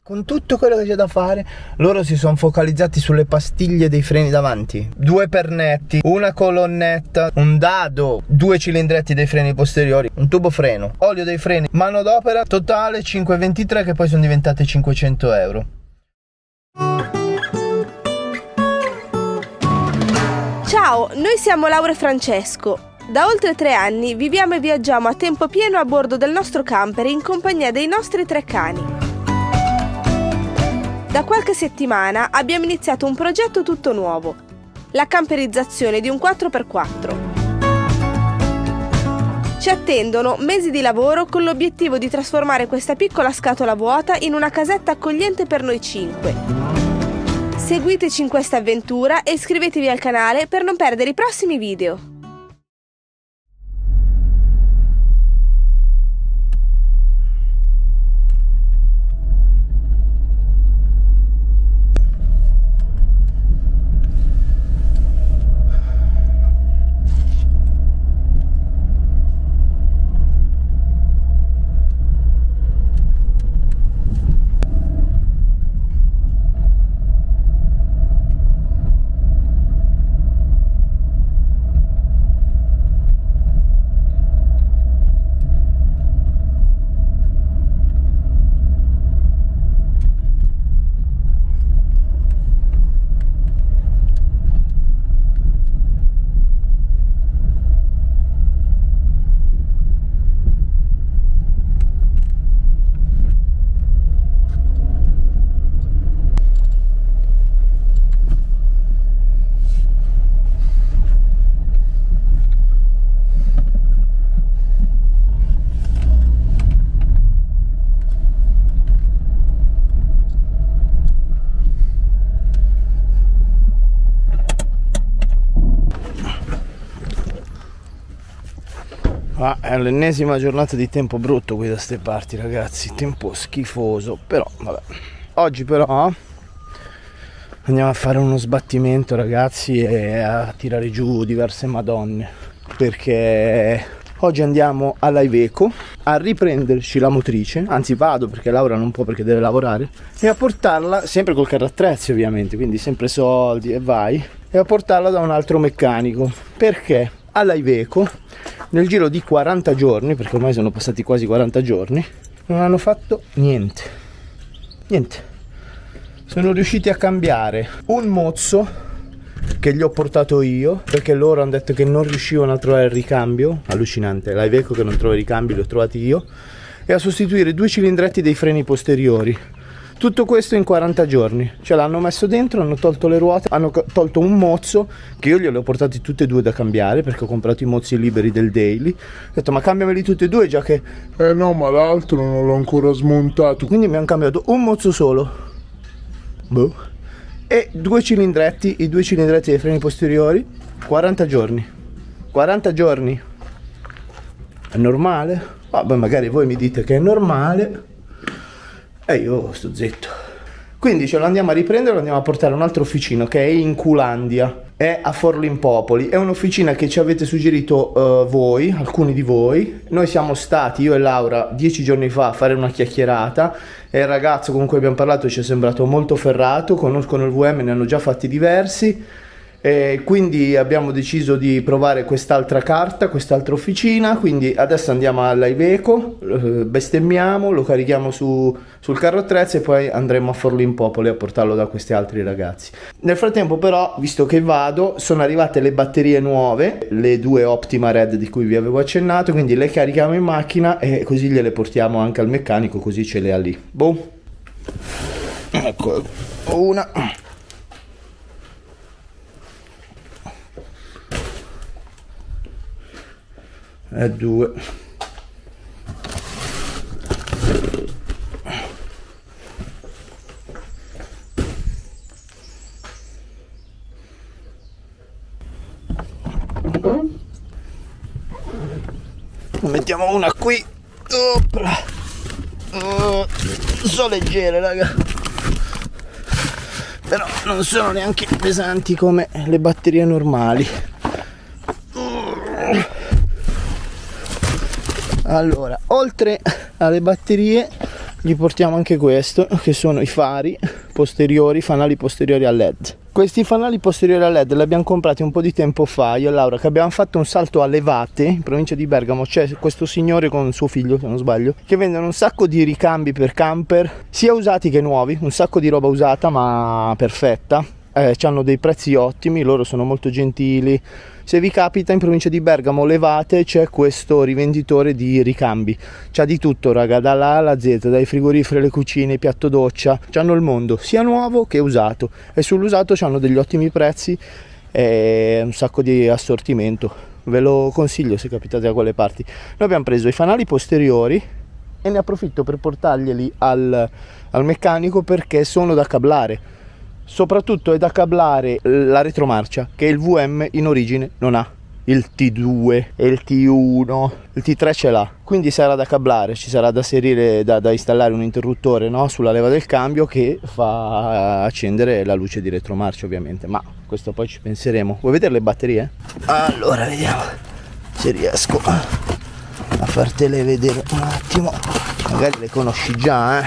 Con tutto quello che c'è da fare, loro si sono focalizzati sulle pastiglie dei freni davanti. 2 pernetti, una colonnetta, un dado, 2 cilindretti dei freni posteriori, un tubo freno, olio dei freni, manodopera, totale 523 che poi sono diventate 500 euro. Ciao, noi siamo Laura e Francesco. Da oltre 3 anni viviamo e viaggiamo a tempo pieno a bordo del nostro camper in compagnia dei nostri 3 cani. Da qualche settimana abbiamo iniziato un progetto tutto nuovo, la camperizzazione di un 4x4. Ci attendono mesi di lavoro con l'obiettivo di trasformare questa piccola scatola vuota in una casetta accogliente per noi 5. Seguiteci in questa avventura e iscrivetevi al canale per non perdere i prossimi video. È l'ennesima giornata di tempo brutto qui da ste parti, ragazzi, tempo schifoso, però vabbè. Oggi però andiamo a fare uno sbattimento, ragazzi, e a tirare giù diverse madonne, perché oggi andiamo all'Iveco a riprenderci la motrice, anzi vado perché Laura non può perché deve lavorare, e a portarla, sempre col carro attrezzi ovviamente, quindi sempre soldi e vai, e a portarla da un altro meccanico, perché all'Iveco nel giro di 40 giorni, perché ormai sono passati quasi 40 giorni, non hanno fatto niente. Sono riusciti a cambiare un mozzo che gli ho portato io, perché loro hanno detto che non riuscivano a trovare il ricambio. Allucinante, l'Iveco che non trova i ricambi, li ho trovati io. E a sostituire 2 cilindretti dei freni posteriori. Tutto questo in 40 giorni, ce l'hanno messo dentro, hanno tolto le ruote, hanno tolto un mozzo che io glieli ho portati tutti e 2 da cambiare, perché ho comprato i mozzi liberi del Daily. Ho detto ma cambiameli tutti e 2 già che... no, ma l'altro non l'ho ancora smontato. Quindi mi hanno cambiato un mozzo solo. Boh. E 2 cilindretti, i 2 cilindretti dei freni posteriori, 40 giorni. 40 giorni. È normale? Vabbè, magari voi mi dite che è normale. E io sto zitto. Quindi ce lo andiamo a riprendere, lo andiamo a portare a un'altra officina che è in Culandia, è a Forlimpopoli. È un'officina che ci avete suggerito voi, alcuni di voi. Noi siamo stati, io e Laura, 10 giorni fa a fare una chiacchierata e il ragazzo con cui abbiamo parlato ci è sembrato molto ferrato, conoscono il VM, ne hanno già fatti diversi. E quindi abbiamo deciso di provare quest'altra carta, quest'altra officina. Quindi adesso andiamo all'Iveco, bestemmiamo, lo carichiamo sul carro attrezzi e poi andremo a Forlimpopoli a portarlo da questi altri ragazzi. Nel frattempo però, visto che vado, sono arrivate le batterie nuove, le 2 Optima Red di cui vi avevo accennato, quindi le carichiamo in macchina e così gliele portiamo anche al meccanico, così ce le ha lì. Boh. Ecco, una... e 2. Mettiamo una qui. So leggere, raga, però non sono neanche pesanti come le batterie normali. Allora, oltre alle batterie gli portiamo anche questo, che sono i fari posteriori, fanali posteriori a LED. Questi fanali posteriori a LED li abbiamo comprati un po' di tempo fa, io e Laura, che abbiamo fatto un salto a Levate, in provincia di Bergamo. C'è questo signore con suo figlio, se non sbaglio, che vendono un sacco di ricambi per camper, sia usati che nuovi, un sacco di roba usata ma perfetta. Hanno dei prezzi ottimi, loro sono molto gentili. Se vi capita in provincia di Bergamo, Levate, c'è questo rivenditore di ricambi, c'ha di tutto raga, dalla A alla Z, dai frigoriferi alle cucine, piatto doccia, c'hanno il mondo, sia nuovo che usato, e sull'usato c'hanno degli ottimi prezzi e un sacco di assortimento. Ve lo consiglio se capitate da quelle parti. Noi abbiamo preso i fanali posteriori e ne approfitto per portarglieli al meccanico, perché sono da cablare. Soprattutto è da cablare la retromarcia, che il VM in origine non ha, il T2 e il T1, il T3 ce l'ha, quindi sarà da cablare, ci sarà da inserire, da installare un interruttore, no? Sulla leva del cambio, che fa accendere la luce di retromarcia ovviamente, ma questo poi ci penseremo. Vuoi vedere le batterie? Allora vediamo se riesco a fartele vedere un attimo, magari le conosci già,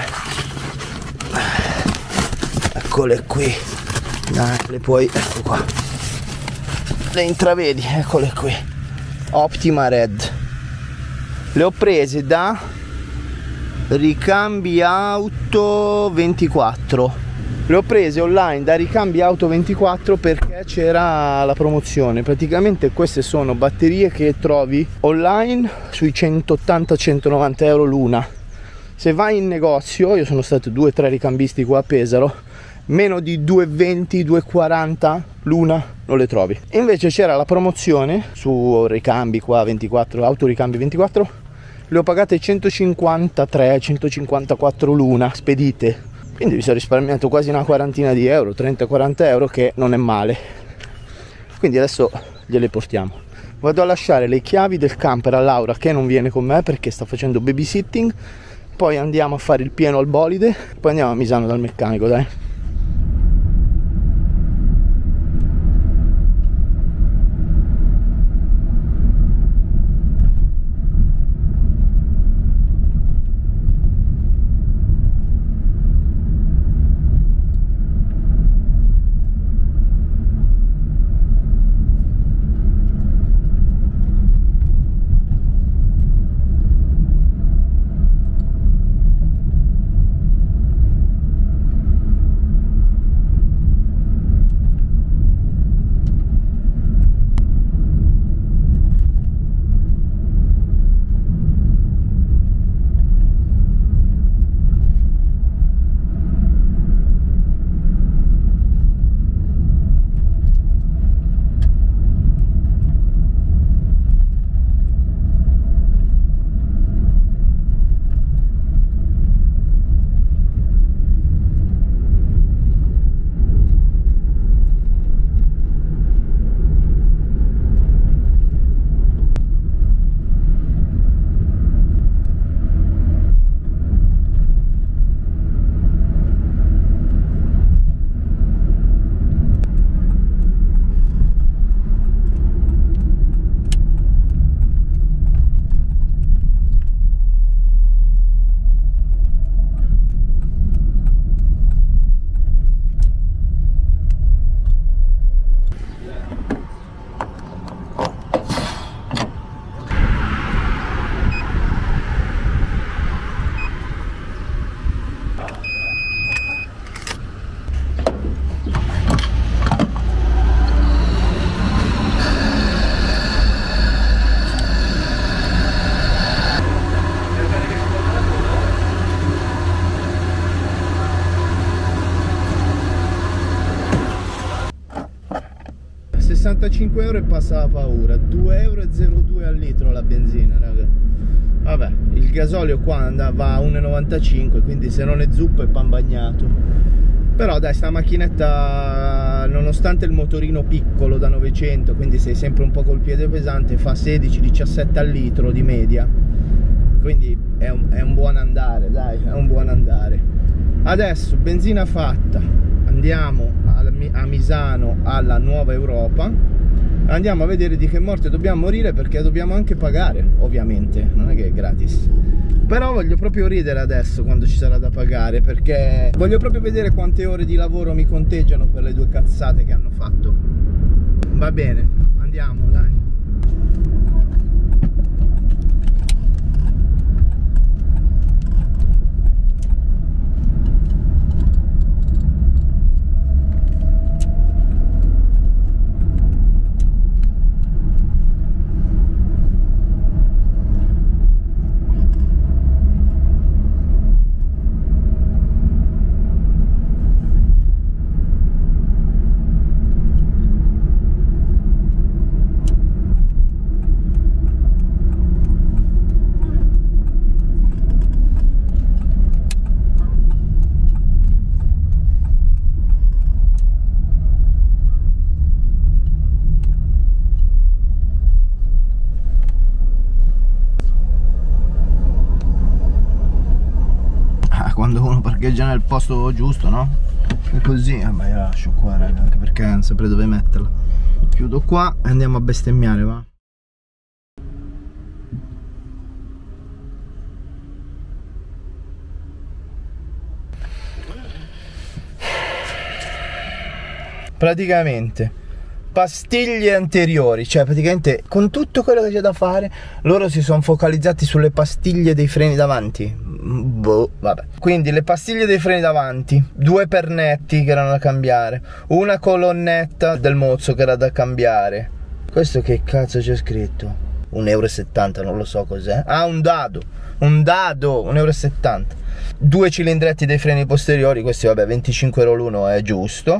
Eccole qui, dai, le puoi, ecco qua, le intravedi, eccole qui, Optima Red. Le ho prese da Ricambi Auto 24, le ho prese online da Ricambi Auto 24 perché c'era la promozione. Praticamente queste sono batterie che trovi online sui 180-190 euro l'una. Se vai in negozio, io sono stato 2 o 3 ricambisti qua a Pesaro, meno di 2,20, 2,40 l'una non le trovi. Invece c'era la promozione su ricambi qua 24, autoricambi 24, le ho pagate 153, 154 l'una spedite, quindi vi sono risparmiato quasi una quarantina di euro, 30-40 euro, che non è male. Quindi adesso gliele portiamo. Vado a lasciare le chiavi del camper a Laura, che non viene con me perché sta facendo babysitting, poi andiamo a fare il pieno al bolide, poi andiamo a Misano dal meccanico, dai. €65 e passa la paura. 2,02 € al litro la benzina, raga. Vabbè, il gasolio qua va a 1,95, quindi se non è zuppo è pan bagnato. Però dai, sta macchinetta, nonostante il motorino piccolo da 900, quindi sei sempre un po' col piede pesante, fa 16-17 al litro di media, quindi è un buon andare, dai, è un buon andare. Adesso benzina fatta, andiamo a Misano alla Nuova Europa, andiamo a vedere di che morte dobbiamo morire, perché dobbiamo anche pagare, ovviamente, non è che è gratis. Però voglio proprio ridere adesso quando ci sarà da pagare, perché voglio proprio vedere quante ore di lavoro mi conteggiano per le 2 cazzate che hanno fatto. Va bene, andiamo, dai. Quando uno parcheggia nel posto giusto, no? E così, vabbè, io la lascio qua, raga, anche perché non saprei dove metterla. Chiudo qua e andiamo a bestemmiare, va? Praticamente pastiglie anteriori, cioè praticamente con tutto quello che c'è da fare loro si sono focalizzati sulle pastiglie dei freni davanti. Boh, vabbè. Quindi le pastiglie dei freni davanti, 2 pernetti che erano da cambiare, una colonnetta del mozzo che era da cambiare. Questo che cazzo c'è scritto? 1,70 €, non lo so cos'è. Ah, un dado, 1,70 €. 2 cilindretti dei freni posteriori, questi vabbè 25 € l'uno è giusto.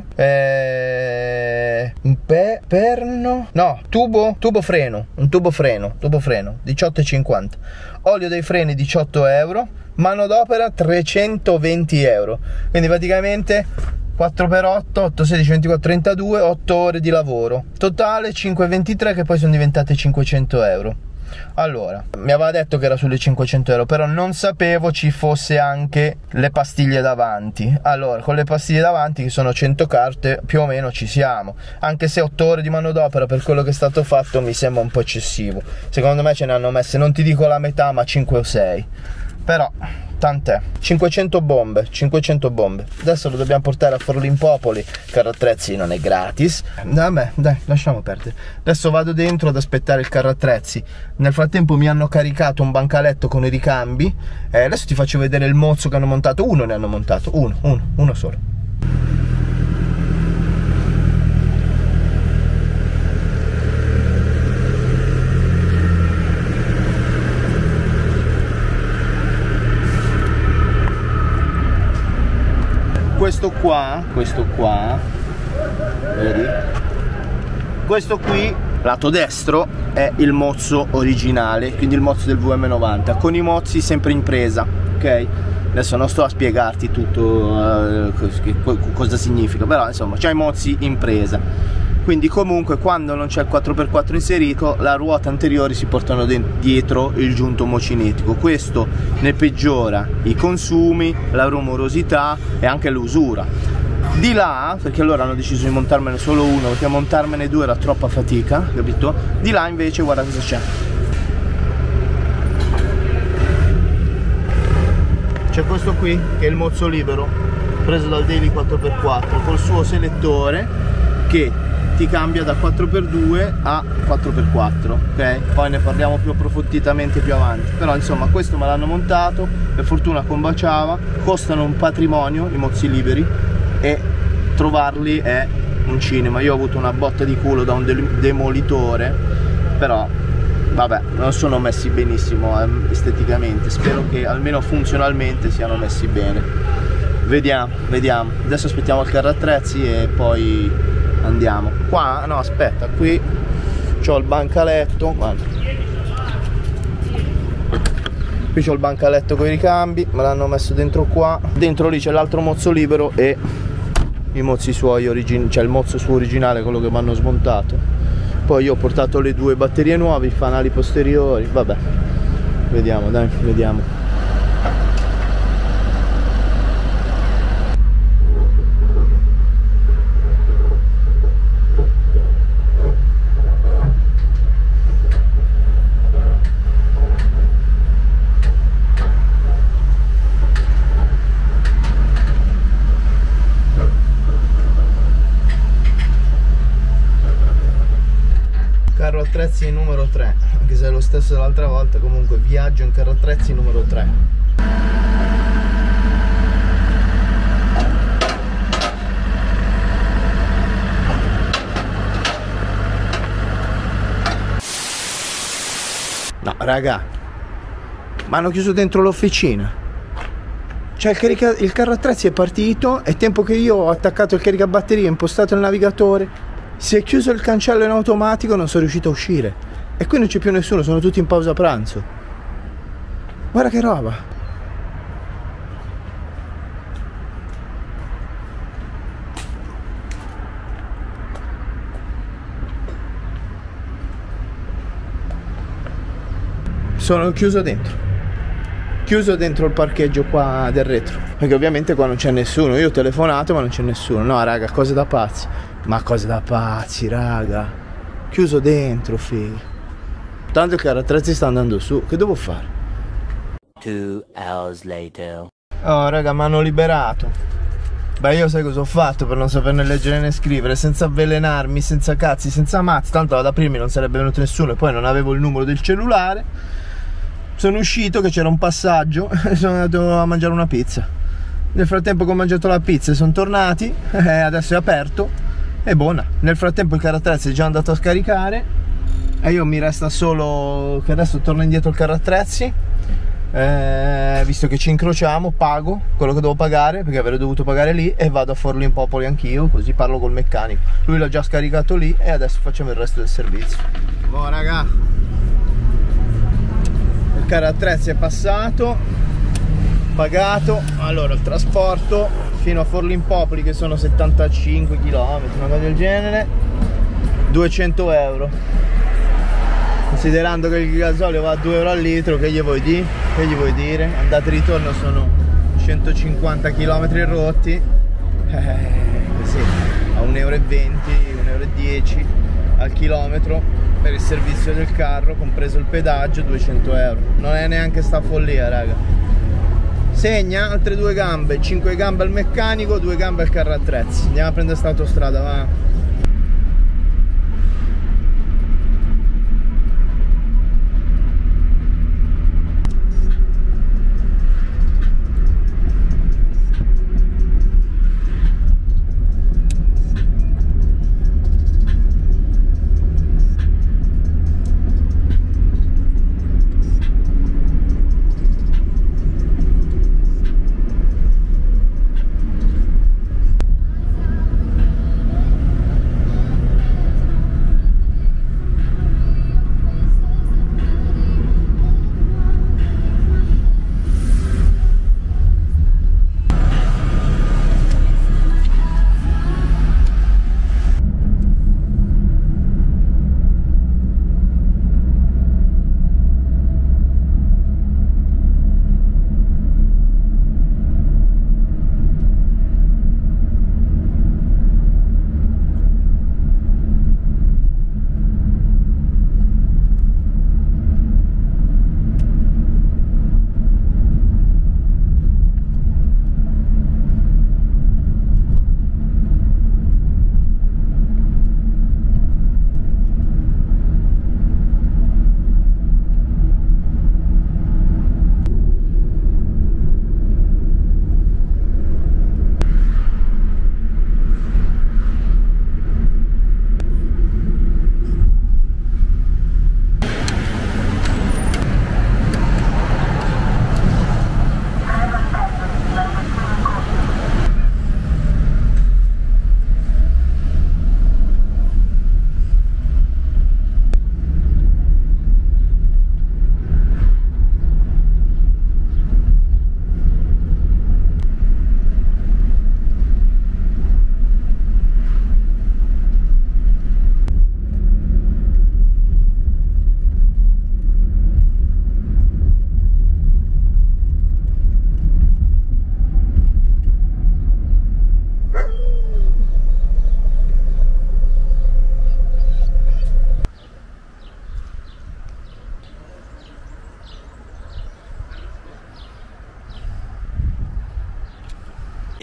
Un perno, no, tubo freno, un tubo freno 18,50 €. Olio dei freni 18 €, manodopera 320 €. Quindi praticamente 4 per 8, 8, 16, 24, 32, 8 ore di lavoro. Totale 523 che poi sono diventate 500 €. Allora, mi aveva detto che era sulle 500 €, però non sapevo ci fosse anche le pastiglie davanti. Allora, con le pastiglie davanti, che sono 100 carte, più o meno ci siamo. Anche se 8 ore di manodopera per quello che è stato fatto mi sembra un po' eccessivo. Secondo me ce ne hanno messe, non ti dico la metà, ma 5 o 6. Però tant'è. 500 bombe. Adesso lo dobbiamo portare a Forlimpopoli. Carro attrezzi non è gratis. Vabbè, dai, lasciamo perdere. Adesso vado dentro ad aspettare il carro attrezzi. Nel frattempo mi hanno caricato un bancaletto con i ricambi. Adesso ti faccio vedere il mozzo che hanno montato. Uno ne hanno montato, uno solo. Questo qua, vedi? Questo qui, lato destro, è il mozzo originale, quindi il mozzo del VM90, con i mozzi sempre in presa, ok? Adesso non sto a spiegarti tutto cosa significa, però insomma c'è i mozzi in presa. Quindi comunque quando non c'è il 4x4 inserito, la ruota anteriore si portano dietro il giunto mocinetico. Questo ne peggiora i consumi, la rumorosità e anche l'usura. Di là, perché loro hanno deciso di montarmene solo uno, perché montarmene 2 era troppa fatica, capito? Di là invece guarda cosa c'è. C'è questo qui che è il mozzo libero, preso dal Daily 4x4, col suo selettore che ti cambia da 4x2 a 4x4, ok? Poi ne parliamo più approfonditamente più avanti. Però insomma questo me l'hanno montato, per fortuna combaciava, costano un patrimonio i mozzi liberi e trovarli è un cinema. Io ho avuto una botta di culo da un demolitore, però vabbè, non sono messi benissimo esteticamente. Spero che almeno funzionalmente siano messi bene. Vediamo. Adesso aspettiamo il carro attrezzi e poi andiamo. Qua, no aspetta, qui c'ho il bancaletto, guarda. Qui c'ho il bancaletto con i ricambi, me l'hanno messo dentro qua. Dentro lì c'è l'altro mozzo libero e i mozzi suoi originali, cioè il mozzo suo originale, quello che mi hanno smontato. Poi io ho portato le 2 batterie nuove, i fanali posteriori, vabbè. Vediamo, dai, vediamo. attrezzi numero 3, anche se è lo stesso dell'altra volta. Comunque viaggio in carro attrezzi numero 3. No raga, ma hanno chiuso dentro l'officina. Cioè il carro attrezzi è partito, è tempo che io ho attaccato il caricabatterie, impostato il navigatore, si è chiuso il cancello in automatico, non sono riuscito a uscire. E qui non c'è più nessuno, sono tutti in pausa pranzo. Guarda che roba. Sono chiuso dentro il parcheggio qua del retro, perché ovviamente qua non c'è nessuno. Io ho telefonato ma non c'è nessuno. No raga, cose da pazzi. Ma cose da pazzi raga. Chiuso dentro, figlio. Tanto il carro attrezzi sta andando su. Che devo fare? 2 hours later. Oh raga, mi hanno liberato. Beh, io sai cosa ho fatto per non saperne leggere né scrivere, senza avvelenarmi, senza cazzi, senza mazzi. Tanto ad aprirmi non sarebbe venuto nessuno e poi non avevo il numero del cellulare. Sono uscito che c'era un passaggio e sono andato a mangiare una pizza. Nel frattempo che ho mangiato la pizza sono tornati, adesso è aperto, è buona. Nel frattempo il carro attrezzi è già andato a scaricare e io mi resta solo che adesso torno indietro il carro attrezzi, visto che ci incrociamo, pago quello che devo pagare, perché avrei dovuto pagare lì, e vado a Forlì in Popoli anch'io, così parlo col meccanico. Lui l'ha già scaricato lì e adesso facciamo il resto del servizio. Boh raga, il carro attrezzi è passato, pagato. Allora il trasporto fino a Forlì in Popoli, che sono 75 km, una cosa del genere, 200 euro. Considerando che il gasolio va a 2 euro al litro, che gli vuoi dire? Che gli vuoi dire? Andata e ritorno sono 150 km rotti, così a 1,20 euro, 1,10 euro al chilometro per il servizio del carro, compreso il pedaggio, 200 euro. Non è neanche sta follia raga. Segna altre 2 gambe, 5 gambe al meccanico, 2 gambe al carro attrezzi. Andiamo a prendere sta autostrada, va.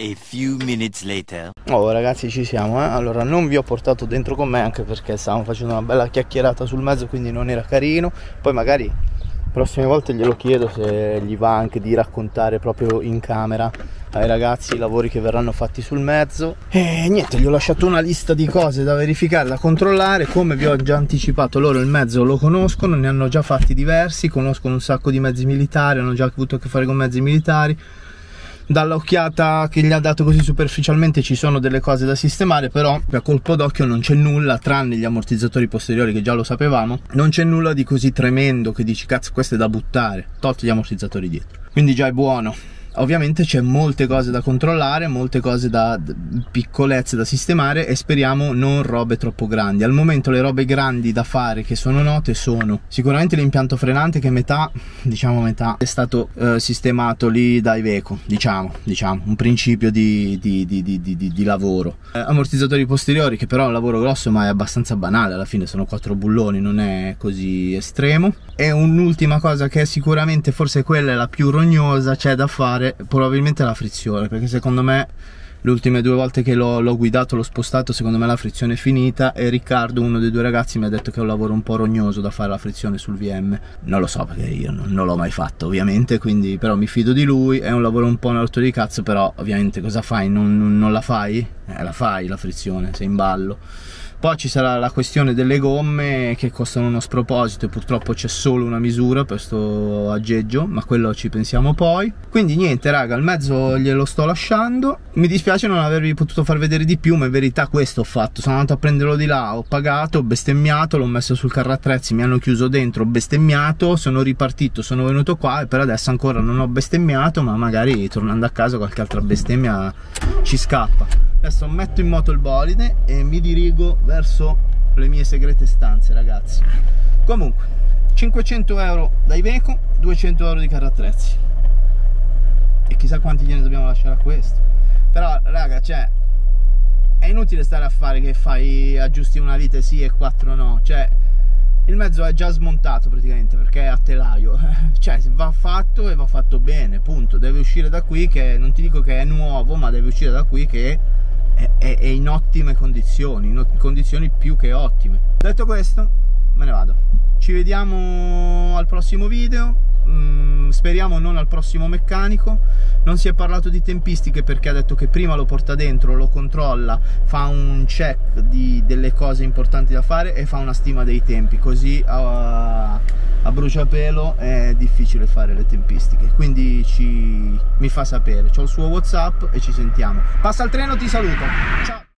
A few minutes later. Oh ragazzi, ci siamo, eh? Allora non vi ho portato dentro con me anche perché stavamo facendo una bella chiacchierata sul mezzo, quindi non era carino. Poi magari prossime volte glielo chiedo se gli va anche di raccontare proprio in camera ai ragazzi i lavori che verranno fatti sul mezzo. E niente, gli ho lasciato una lista di cose da verificare, da controllare. Come vi ho già anticipato, loro il mezzo lo conoscono, ne hanno già fatti diversi, conoscono un sacco di mezzi militari, hanno già avuto a che fare con mezzi militari. Dall'occhiata che gli ha dato così superficialmente ci sono delle cose da sistemare, però a colpo d'occhio non c'è nulla, tranne gli ammortizzatori posteriori che già lo sapevamo, non c'è nulla di così tremendo che dici cazzo questo è da buttare, tolti gli ammortizzatori dietro, quindi già è buono. Ovviamente c'è molte cose da controllare, molte cose da piccolezze da sistemare e speriamo non robe troppo grandi. Al momento le robe grandi da fare che sono note sono sicuramente l'impianto frenante, che metà è stato sistemato lì da Iveco, diciamo un principio di lavoro. Ammortizzatori posteriori, che però è un lavoro grosso ma è abbastanza banale, alla fine sono 4 bulloni, non è così estremo. E un'ultima cosa che è sicuramente, forse quella è la più rognosa, c'è da fare probabilmente la frizione, perché secondo me le ultime 2 volte che l'ho guidato, l'ho spostato, secondo me la frizione è finita, e Riccardo, uno dei 2 ragazzi, mi ha detto che è un lavoro un po' rognoso da fare la frizione sul VM. Non lo so perché io non l'ho mai fatto ovviamente, quindi però mi fido di lui. È un lavoro un po' una rottura di cazzo, però ovviamente cosa fai? Non la fai? La fai la frizione, sei in ballo. Poi ci sarà la questione delle gomme che costano uno sproposito e purtroppo c'è solo una misura per sto aggeggio, ma quello ci pensiamo poi. Quindi niente raga, il mezzo glielo sto lasciando. Mi dispiace non avervi potuto far vedere di più, ma in verità questo ho fatto. Sono andato a prenderlo di là, ho pagato, ho bestemmiato, l'ho messo sul carro attrezzi, mi hanno chiuso dentro, ho bestemmiato, sono ripartito, sono venuto qua e per adesso ancora non ho bestemmiato, ma magari tornando a casa qualche altra bestemmia ci scappa. Adesso metto in moto il bolide e mi dirigo verso le mie segrete stanze ragazzi. Comunque 500 euro da Iveco, 200 euro di carro attrezzi e chissà quanti gliene dobbiamo lasciare a questo. Però raga, cioè è inutile stare a fare che fai aggiusti una vite sì e 4 no, cioè il mezzo è già smontato praticamente perché è a telaio, cioè va fatto e va fatto bene, punto. Deve uscire da qui, che non ti dico che è nuovo, ma deve uscire da qui che è in ottime condizioni, in condizioni più che ottime. Detto questo, me ne vado. Ci vediamo al prossimo video. Speriamo non al prossimo meccanico. Non si è parlato di tempistiche perché ha detto che prima lo porta dentro, lo controlla, fa un check delle cose importanti da fare e fa una stima dei tempi, così a bruciapelo è difficile fare le tempistiche, quindi mi fa sapere. C'ho il suo WhatsApp e ci sentiamo. Passa il treno, ti saluto, ciao.